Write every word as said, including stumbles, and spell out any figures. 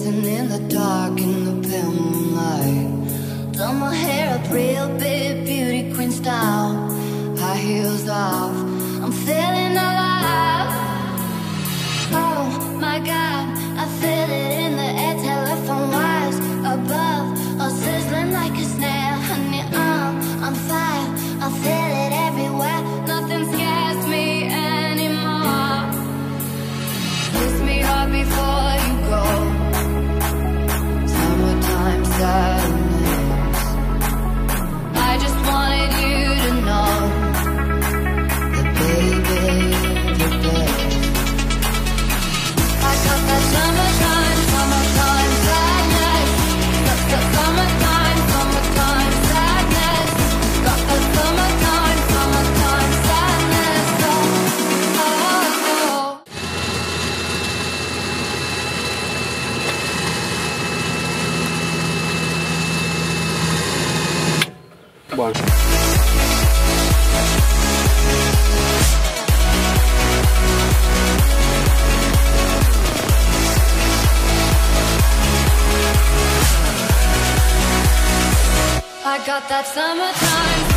dancing in the dark in the pale moonlight. Done my hair up real big, beauty queen style. High heels off, I'm feeling alive. Oh my God, I feel it in the air. Telephone wires above, all sizzling like a snare. Honey, I'm on fire, I feel it everywhere. Nothing scares me anymore. Kiss me hard before you go. Summertime sadness. I just wanted you to know that baby, you're best. I got that summertime, summertime sadness. Got that summertime, summertime sadness. Got that summertime, summertime sadness. Oh, oh, oh. Buono. I got that summertime,